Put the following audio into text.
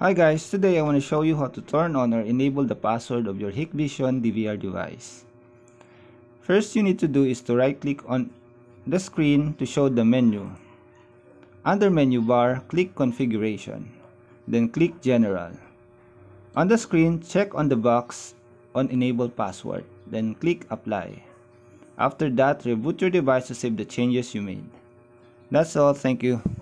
Hi guys, today I want to show you how to turn on or enable the password of your HIKVISION DVR device. First you need to do is to right click on the screen to show the menu. Under menu bar, click configuration, then click general. On the screen, check on the box on enable password, then click apply. After that, reboot your device to save the changes you made. That's all, thank you.